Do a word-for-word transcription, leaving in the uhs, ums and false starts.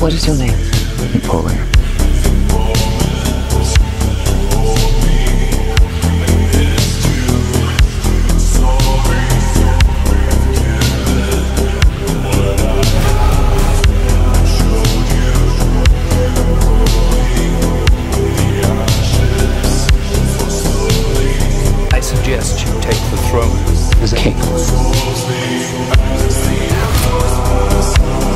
What is your name? Napoleon. I suggest you take the throne As a king.